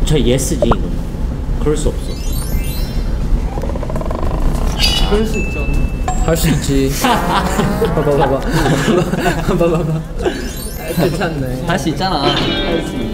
저 예스지 이거. 그럴 수 없어. 그럴 수 있죠. 할 수 있지. 봐봐. 괜찮네. 할 수 있잖아. 할 수 있어.